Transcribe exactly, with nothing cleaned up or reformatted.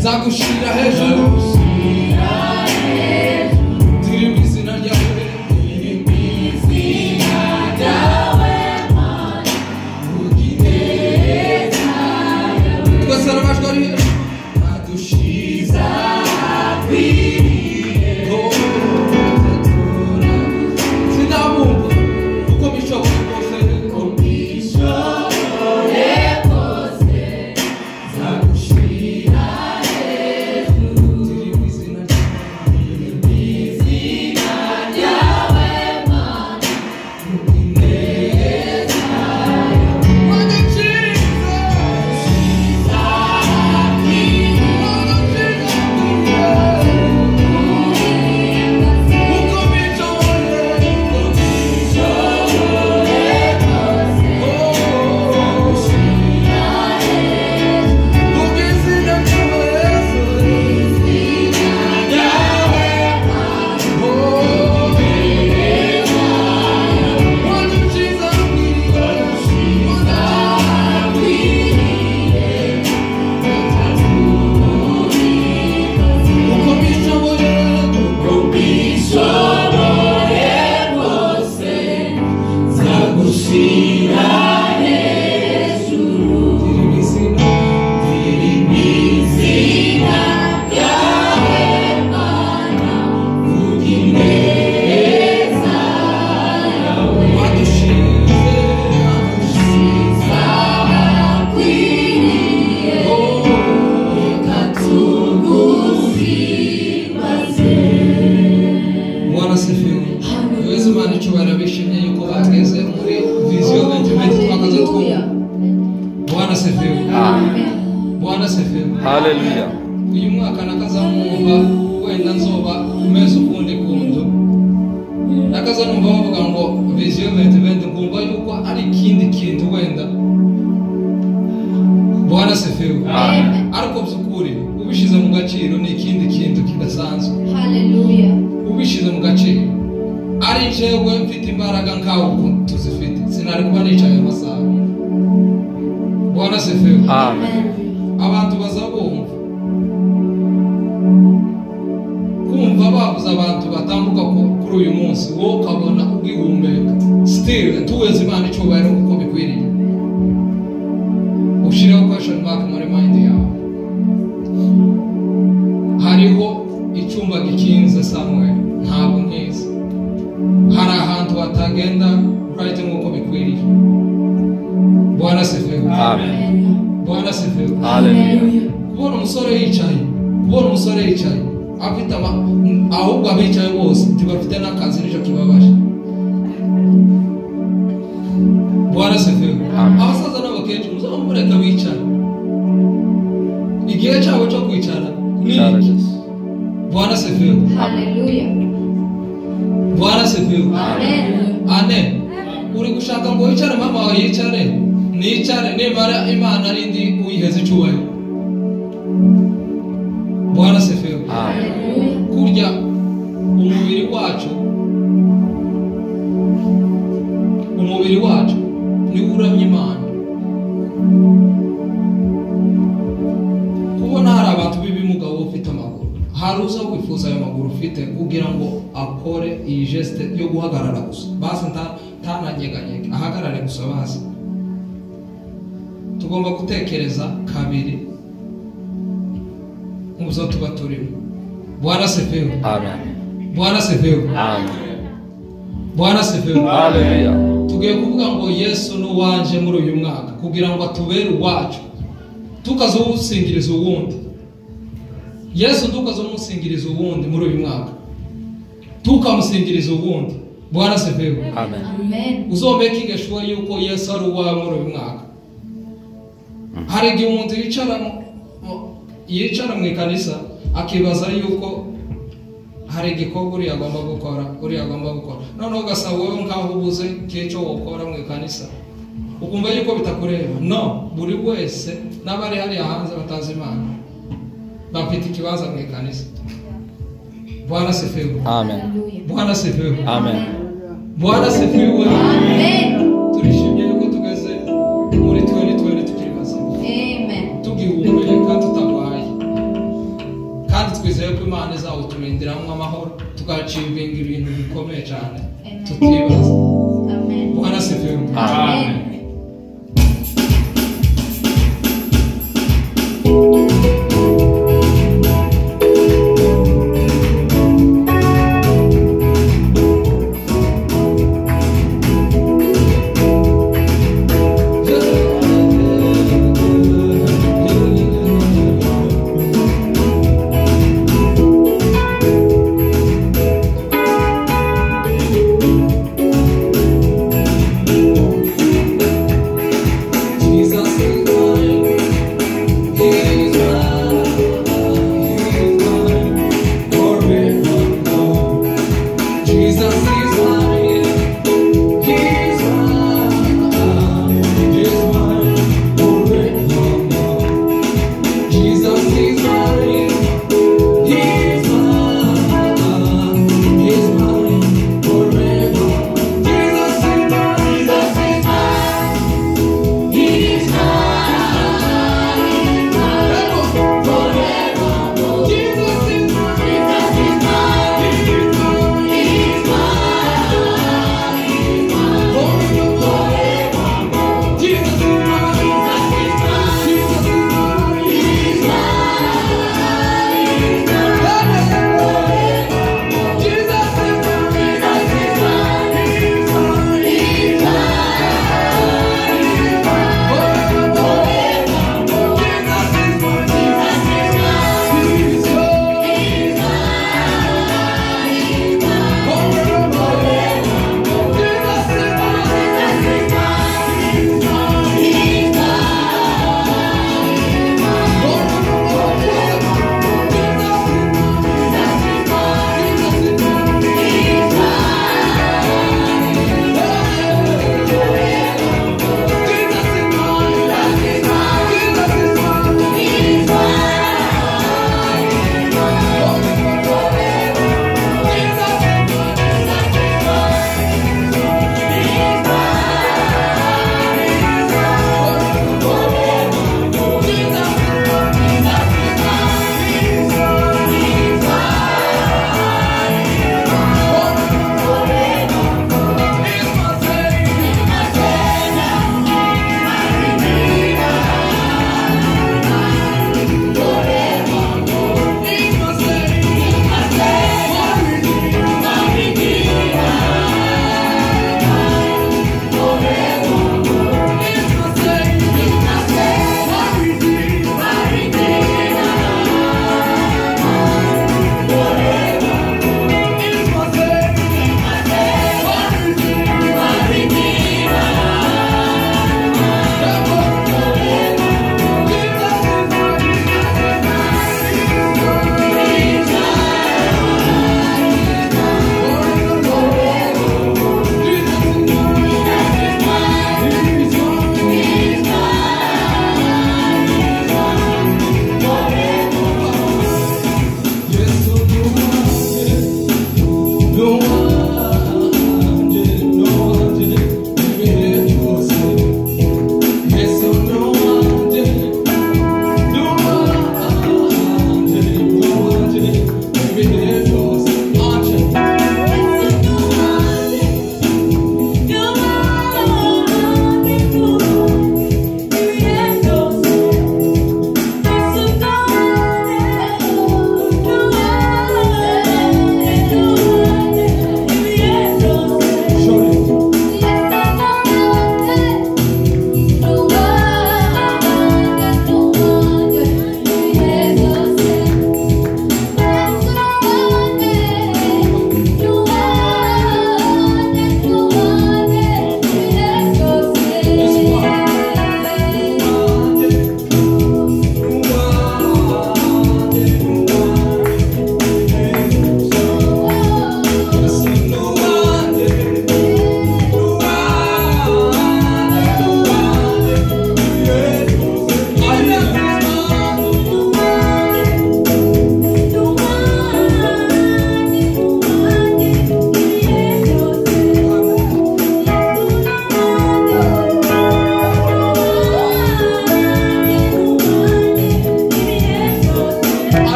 Zagushira hejuru Ndirimba izina ryawe Twese arabajwe ari hejuru Adushiza kwiriye Sinabumva uko bishoboye kose Uko bishoboye kose Zagushira Hallelujah. Uyu mwaka nakazamumva wenda nzoba umeze ukundi kundu. Nakazanumva bavuga ngo vision twenty twenty ngumva yuko ari ikindi kintu wenda. Bwana sifiwe. Amen. Ariko byukuri ubishize mu gaciro ni ikindi kintu kidasanzwe. Hallelujah. Ubishize mu gaciro. Ari jewe mfite imbaraga nkaho tuzifite. Sinari kuba nicaye amasaha. Bwana sifiwe. Amen. Abantu bazabumva kumva babuze abantu batambuka kuri uyu munsi wowe ukabona ubwihumeka still tuweze Imana icyubahiro kuko bikwiriye ushiraho question mark muri mind yawe hariho icyumba gikinze somewhere ntabwo nkiza hari ahantu batagenda right nk'uko bikwiriye Bwana sifiwe. Amen. Bwana sifiwe. Hallelujah. Kubona umusore yicaye, kubona umusore yicaye, afite ahubwo abicaye bose ntibafite n'akazi n'icyo kibabaje. Bwana sifiwe. Abasaza n'abakecuru muzamureka bicara. Igihe cyabo cyo kwicara ni Bwana sifiwe. Hallelujah. Bwana sifiwe. Amen. Amen. Uri gushaka ngo wicare mama wawe yicare. Nicare nimara Imana arindi uyiheze icyubahiro. Bwana sifiwe. Amen. Kurya umubiri wacu umubiri wacu ni uramye Imana. Kubona hari abantu b'ibimuga ufite amaguru hari uza wifuza ayo maguru ufite kugira ngo akore iyi geste yo guhagarara gusa basi ntananyeganyege ahagarare gusa basi. Tugomba gutekereza kabiri muzo tuba turimo. Bwana sifiwe. Amen. Bwana sifiwe. Amen. Bwana sifiwe. Hallelujah. Tugiye kuvuga ngo Yesu n'uwanje muri uyu mwaka kugira ngo atubere uwacu tukazowusingiriza uwundi. Yesu tukazowusingiriza uwundi muri uyu mwaka tukamusingiriza uwundi. Bwana sifiwe. Amen. Amen. Uzombeke sure yuko Yesu ari uwawe muri uyu mwaka. Hari igihe umuntu yicara yicara mu ikanisa akibaza yuko hari igikorwa uri agomba gukora uri agomba gukora none ugasaba wowe nkaho ubuze cyo wokora mu ikanisa ukumva yuko bitakureba. No, buri wese n'abari hari hanze batazi Imana bafite ikibazo mu ikanisa. Bwana sifiwe. Amen. Bwana sifiwe. Amen. Bwana sifiwe. Amen. Turishimye yuko tugeze muri twenty twenty tukiri bazima. Amen. Tugihumeka tutabaye. Imana izawuturindiramo amahoro tukacimbinga ibintu bikomeye cyane tutibaza. Bwana asifiwe. Amen.